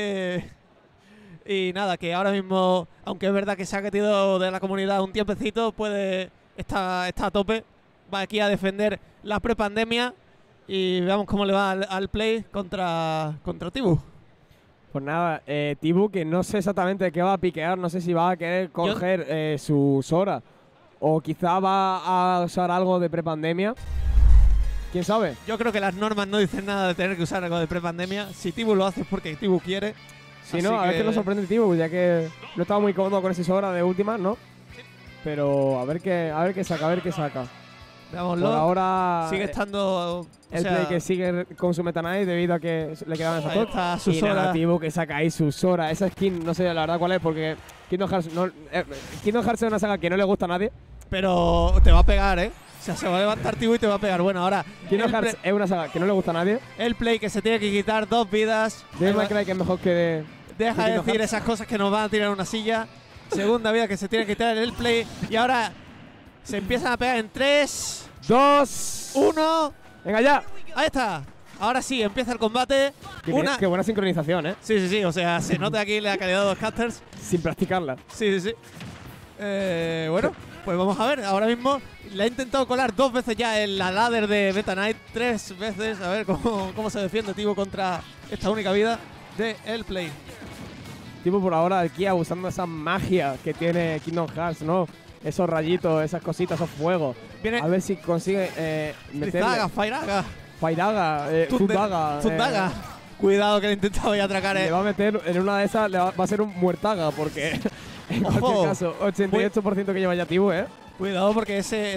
Y nada, que ahora mismo, aunque es verdad que se ha quitado de la comunidad un tiempecito, está a tope. Va aquí a defender la prepandemia. Y veamos cómo le va al play contra Tibu. Pues nada, Tibu, que no sé exactamente qué va a piquear. No sé si va a querer coger su Sora. O quizá va a usar algo de prepandemia. ¿Quién sabe? Yo creo que las normas no dicen nada de tener que usar algo de prepandemia. Si Tibu lo hace es porque Tibu quiere. Si no, a ver qué nos sorprende Tibu, ya que no estaba muy cómodo con ese Sora de última, ¿no? Pero a ver qué saca. Veámoslo. Por ahora sigue estando... el play que sigue con su Meta Knight debido a que le quedaban esas cosas. Está su y Sora. Tibu que saca ahí su Sora. Esa skin, no sé la verdad cuál es, porque Kingdom Hearts es una saga que no le gusta a nadie. Pero te va a pegar, ¿eh? O sea, se va a levantar Tibu y te va a pegar. Bueno, ahora... Kingdom Hearts es una saga que no le gusta a nadie. El play que se tiene que quitar 2 vidas. Devil May Cry que es mejor que... Deja de decir esas cosas que nos van a tirar una silla. Segunda vida que se tiene que quitar el play. Y ahora se empiezan a pegar en 3, 2, 1. Venga ya. Ahí está. Ahora sí, empieza el combate. Qué buena sincronización, ¿eh? Sí. O sea, se nota aquí la calidad de los casters. Sin practicarla. Sí. Bueno, pues vamos a ver. Ahora mismo le ha intentado colar 2 veces ya en la ladder de Meta Knight. 3 veces. A ver cómo se defiende Tibu contra esta única vida de el play. Tibu por ahora aquí abusando de esa magia que tiene Kingdom Hearts, ¿no? Esos rayitos, esas cositas, esos fuegos. A ver si consigue meterle. Fairaga, Zundaga. Cuidado que le he intentado ya atracar. Le va a meter en una de esas, va a ser un muertaga porque en cualquier caso, 88% que lleva ya Tibu, ¿eh? Cuidado porque ese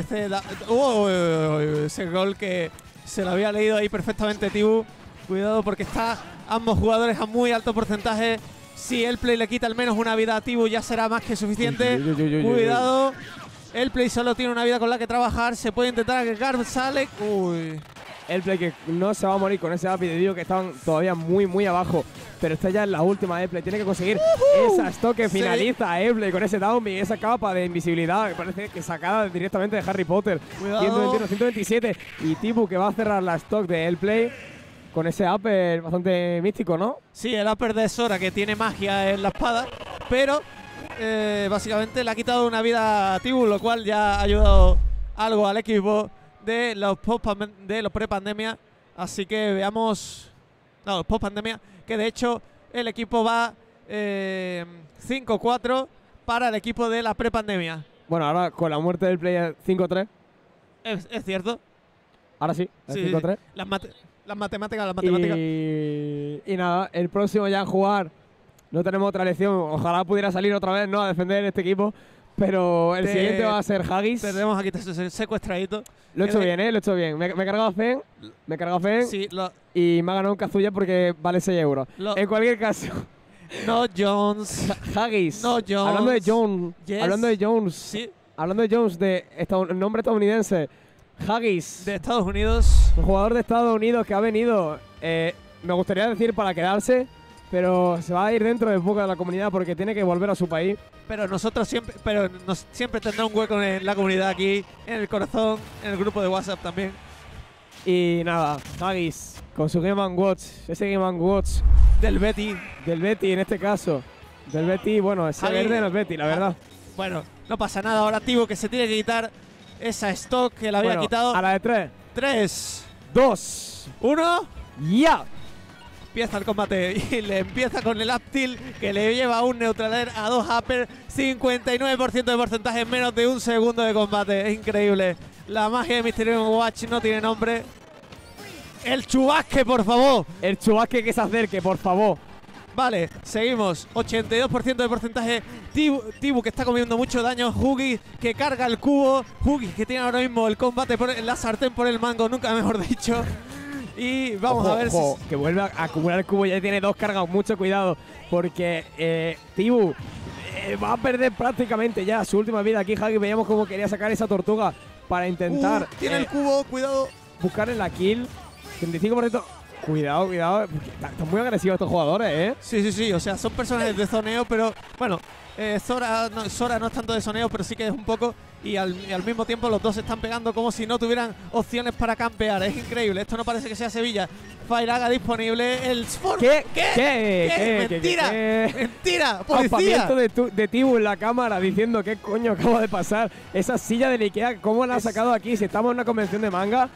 gol que se lo había leído ahí perfectamente Tibu. Cuidado porque está ambos jugadores a muy alto porcentaje. Si el play le quita al menos una vida a Tibu ya será más que suficiente. Cuidado. El play solo tiene una vida con la que trabajar. Se puede intentar agregar Salek. Uy. El play que no se va a morir con ese API de Dio que estaban todavía muy abajo. Pero está ya en la última. El play tiene que conseguir esa stock que finaliza a Play con ese down y esa capa de invisibilidad que parece que sacada directamente de Harry Potter. Cuidado. 121, 127. Y Tibu que va a cerrar la stock de el play. con ese upper bastante místico, ¿no? Sí, el upper de Sora, que tiene magia en la espada, pero básicamente le ha quitado una vida a Tibu, lo cual ya ha ayudado algo al equipo de los pre-pandemia. Así que veamos... No, post-pandemia, que de hecho el equipo va 5-4 para el equipo de la pre-pandemia. Bueno, ahora con la muerte del player 5-3. Es cierto. Ahora sí, Sí, 5-3. las matemáticas. Y nada, el próximo ya a jugar. No tenemos otra elección. Ojalá pudiera salir otra vez, ¿no? A defender este equipo. Pero el siguiente va a ser Haggis. Tenemos aquí secuestradito. Lo he hecho bien, ¿eh? Lo he hecho bien. Me he cargado a Fen. Sí, y me ha ganado un Kazuya porque vale 6 euros. En cualquier caso. No Jones. Haggis. No Jones. Hablando de Jones. Yes. Hablando de Jones. Sí. Hablando de Jones, nombre estadounidense. Haggis. De Estados Unidos. Un jugador de Estados Unidos que ha venido, me gustaría decir para quedarse, pero se va a ir dentro de poco de la comunidad porque tiene que volver a su país. Pero siempre tendrá un hueco en la comunidad aquí, en el corazón, en el grupo de WhatsApp también. Y nada, Haggis con su Game & Watch, ese Game & Watch Del Betty. Del Betty en este caso. Del Betty, bueno, ese verde no es Betty, la verdad. Bueno, no pasa nada. Ahora Tibu, que se tiene que quitar esa stock que le había quitado. A la de 3. 3, 2, 1. ¡Ya! Empieza el combate y le empieza con el up tilt que le lleva a un neutraler, a 2 upper, 59% de porcentaje en menos de un segundo de combate. Es increíble. La magia de Mysterium Watch no tiene nombre. El chubasque, por favor. El chubasque que se acerque, por favor. Vale, seguimos. 82% de porcentaje. Tibu que está comiendo mucho daño. Huggy que carga el cubo. Huggy que tiene ahora mismo el combate por la sartén por el mango, nunca mejor dicho. Y vamos a ver si... Que vuelve a acumular el cubo, ya tiene 2 cargas. Mucho cuidado, porque Tibu va a perder prácticamente ya su última vida. Aquí Huggy veíamos cómo quería sacar esa tortuga para intentar... tiene el cubo, cuidado. Buscar en la kill. 35%. Cuidado. Están muy agresivos estos jugadores, ¿eh? Sí. O sea, son personajes de zoneo, pero bueno, Sora no es tanto de zoneo, pero sí que es un poco. Y al mismo tiempo los dos se están pegando como si no tuvieran opciones para campear. Es increíble. Esto no parece que sea Sevilla. Fireaga disponible. El Sport. ¿Qué? Mentira. Mentira. Policía. Campamento de Tibu en la cámara diciendo qué coño acaba de pasar. Esa silla de Ikea, ¿cómo la ha sacado aquí? Si estamos en una convención de manga.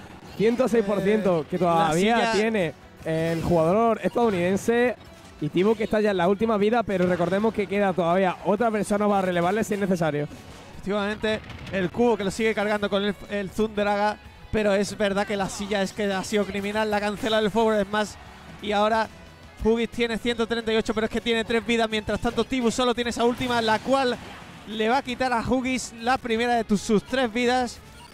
106% que todavía tiene el jugador estadounidense y Tibu que está ya en la última vida, pero recordemos que queda todavía otra persona para relevarle si es necesario. Efectivamente, el cubo que lo sigue cargando con el Thunderaga, pero es verdad que la silla es que ha sido criminal, la cancela el forward smash y ahora Huggies tiene 138, pero es que tiene 3 vidas, mientras tanto Tibu solo tiene esa última, la cual le va a quitar a Huggies la primera de sus 3 vidas.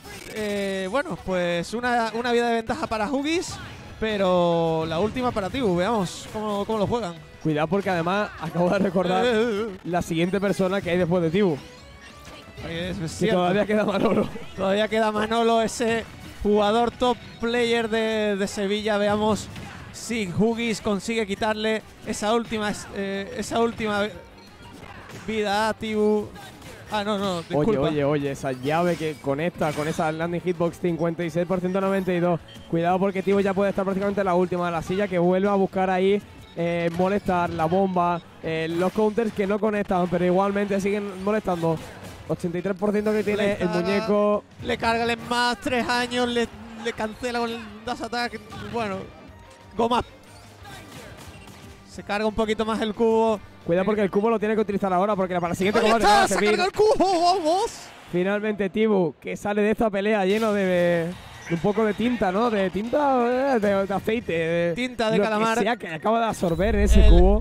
Bueno, pues una vida de ventaja para Huggies, pero la última para Tibu. Veamos cómo lo juegan. Cuidado porque además acabo de recordar la siguiente persona que hay después de Tibu. Que todavía queda Manolo. Todavía queda Manolo, ese jugador top player de Sevilla. Veamos si Huggies consigue quitarle esa última vida a Tibu. Ah, no, disculpa. Oye, esa llave que conecta con esa landing hitbox 56% 92. Cuidado porque Tibu ya puede estar prácticamente en la última de la silla, que vuelve a buscar ahí molestar la bomba, los counters que no conectan, pero igualmente siguen molestando. 83% que tiene el muñeco. Le carga el más 3 años, le cancela con el dash attack. Bueno, goma. Se carga un poquito más el cubo. Cuidado porque el cubo lo tiene que utilizar ahora porque para la siguiente combate va a servir. ¡Se carga el cubo! ¡Vamos! Finalmente Tibu, que sale de esta pelea lleno de un poco de tinta, ¿no? De tinta, de aceite. Tinta de calamar. Que acaba de absorber en ese cubo.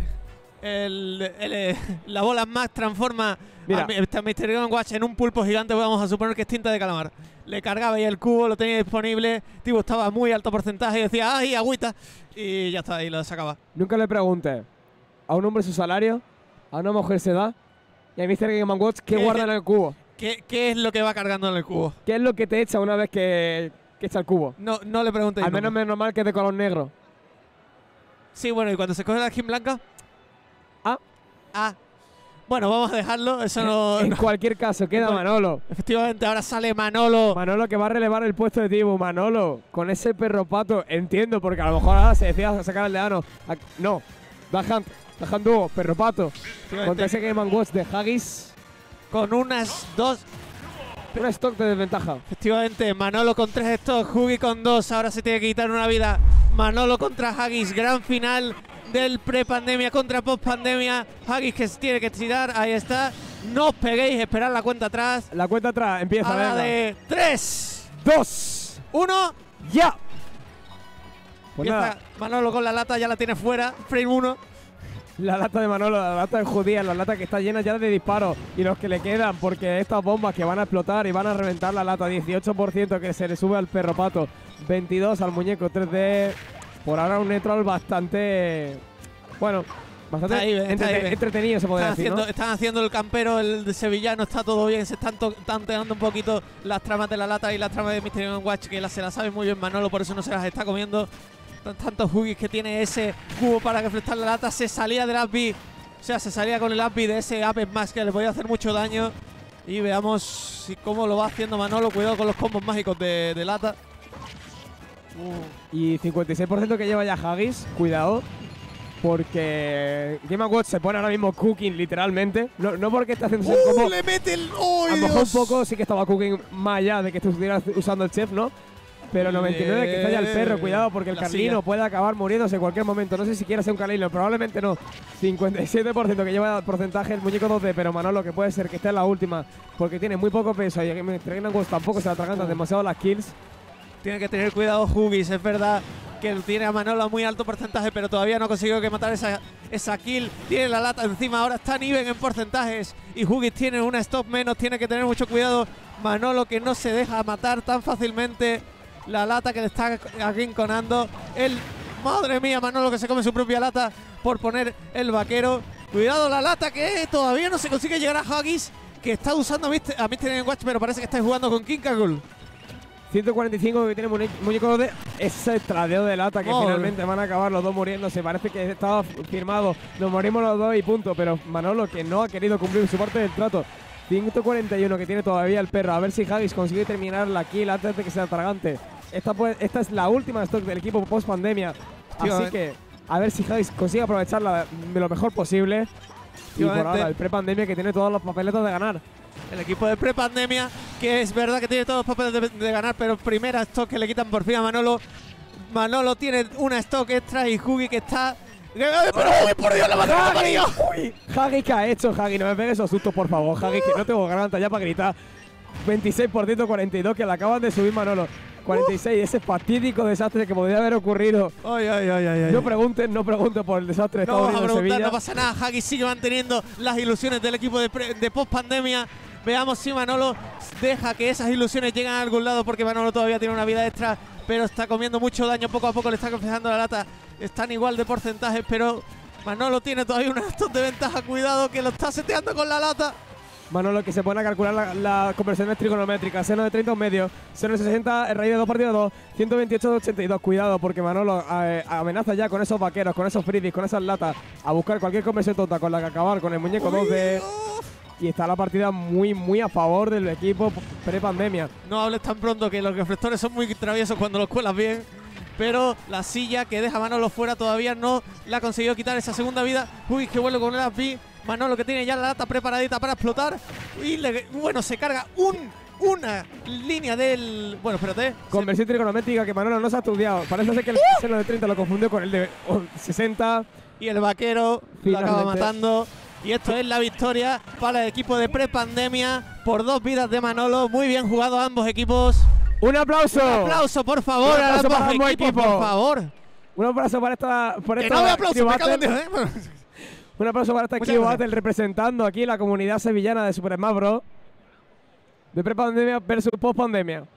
La bola Max transforma a Mysterium Watch en un pulpo gigante. Vamos a suponer que es tinta de calamar. Le cargaba ahí el cubo, lo tenía disponible. Tibu estaba a muy alto porcentaje y decía, ¡ay, agüita! Y ya está, y lo sacaba. Nunca le pregunte a un hombre su salario, a una mujer se da y a Mr. Game & Watch qué guarda en el cubo. ¿Qué es lo que va cargando en el cubo? ¿Qué es lo que te echa una vez que echa el cubo? No le pregunté. Al menos menos mal que es de color negro. Sí, bueno, y cuando se coge la skin blanca. Bueno, vamos a dejarlo. Eso no. En cualquier caso, queda Manolo. Efectivamente, ahora sale Manolo. Manolo que va a relevar el puesto de Tibu. Manolo con ese perro pato. Entiendo, porque a lo mejor ahora se decía sacar el deano. No. Dahan dúo, perro pato. Contra ese Game & Watch de Haggis. Con unas 2. Un stock de desventaja. Efectivamente, Manolo con 3 stocks, Hugi con 2. Ahora se tiene que quitar una vida. Manolo contra Haggis, gran final del pre-pandemia contra post-pandemia. Haggis que se tiene que tirar, ahí está. No os peguéis, esperad la cuenta atrás. La cuenta atrás empieza. A la de 3, 2, 1, ya. Pues nada. Manolo con la lata, ya la tiene fuera. Frame 1. La lata de Manolo, la lata de Judía, la lata que está llena ya de disparos. Y los que le quedan, porque estas bombas que van a explotar y van a reventar la lata. 18% que se le sube al perro pato. 22 al muñeco 3D. Por ahora un neutral bastante... Bueno, bastante entretenido se podría decir, ¿no? Están haciendo el campero, el sevillano, está todo bien. Se están tanteando un poquito las tramas de la lata y las tramas de Mr. Game & Watch, que se las sabe muy bien Manolo, por eso no se las está comiendo. Tantos Huggies que tiene ese cubo para reflejar la lata. Se salía del upbeat, o sea, se salía con el upbeat de ese Apex Max que le podía hacer mucho daño. Y veamos cómo lo va haciendo Manolo. Cuidado con los combos mágicos de lata. Y 56% que lleva ya Haggis. Cuidado, porque Game & Watch se pone ahora mismo cooking literalmente. No porque está haciendo ese combo. Le mete el... A lo mejor un poco sí que estaba cooking más allá de que estuviera usando el chef, ¿no? Pero 99 que está ya el perro, cuidado, porque el Carlino puede acabar muriéndose en cualquier momento. No sé si quiere ser un Carlino, probablemente no. 57% que lleva el porcentaje el muñeco 2D, pero Manolo que puede ser que esté en la última, porque tiene muy poco peso y Game & Watch tampoco se atragantan demasiado las kills. Tiene que tener cuidado Huggies, es verdad que tiene a Manolo a muy alto porcentaje, pero todavía no ha conseguido que matar esa kill. Tiene la lata encima, ahora están even en porcentajes y Huggies tiene una stop menos, tiene que tener mucho cuidado. Manolo que no se deja matar tan fácilmente. La lata que le está arrinconando. Madre mía, Manolo que se come su propia lata por poner el vaquero. Cuidado la lata que todavía no se consigue llegar a Haggis, que está usando a Mr. Game & Watch, pero parece que está jugando con King Kagul. 145 que tiene muñecos de ese tradeo de lata que finalmente van a acabar los dos muriéndose. Parece que estaba firmado, nos morimos los dos y punto. Pero Manolo que no ha querido cumplir su parte del trato. 141 que tiene todavía el perro. A ver si Haggis consigue terminar la kill antes de que sea atragante. Esta es la última stock del equipo post pandemia. Así que a ver si Haggis consigue aprovecharla de lo mejor posible. Y por ahora el pre-pandemia que tiene todos los papeletos de ganar. El equipo de pre-pandemia, que es verdad que tiene todos los papeles de ganar, pero primera stock que le quitan por fin a Manolo. Manolo tiene una stock extra y Huggy que está... ¡Pero por Dios, la mató! Haggis, ¿qué ha hecho Haggis? No me pegues esos sustos, por favor. Haggis, que no tengo garganta ya para gritar. 26%, 42 que le acaban de subir Manolo. 46, ese fatídico desastre que podría haber ocurrido. Ay. No pregunten por el desastre de Estados Unidos en Sevilla. No pasa nada, Haggis sigue manteniendo las ilusiones del equipo de post-pandemia. Veamos si Manolo deja que esas ilusiones lleguen a algún lado, porque Manolo todavía tiene una vida extra, pero está comiendo mucho daño. Poco a poco le está confesando la lata. Están igual de porcentajes, pero Manolo tiene todavía una stop de ventaja. Cuidado que lo está seteando con la lata. Manolo que se pone a calcular las conversiones trigonométricas. Seno de 30 un medio, seno de 60, raíz de 2 partido 2, 128 de 82. Cuidado porque Manolo amenaza ya con esos vaqueros, con esos freebies, con esas latas, a buscar cualquier conversión tonta con la que acabar con el muñeco 2D. Y está la partida muy a favor del equipo pre-pandemia. No hables tan pronto, que los reflectores son muy traviesos cuando los cuelas bien. Pero la silla que deja Manolo fuera todavía no la ha conseguido quitar esa segunda vida. Uy, que vuelve con el AP. Manolo que tiene ya la lata preparadita para explotar. Y se carga una línea del... Bueno, espérate. Conversión trigonométrica que Manolo no se ha estudiado. Parece ser que el seno de 30 lo confundió con el de 60. Y el vaquero lo acaba matando. Y esto es la victoria para el equipo de pre-pandemia por 2 vidas de Manolo. Muy bien jugado a ambos equipos. ¡Un aplauso! ¡Un aplauso, por favor! ¡Un aplauso para ambos equipos, por favor! Un aplauso para esta... ¡Que no me aplauso, me cago en Dios, Un aplauso para esta Q Battle representando aquí la comunidad sevillana de Super Smash Bros. De pre-pandemia versus post-pandemia.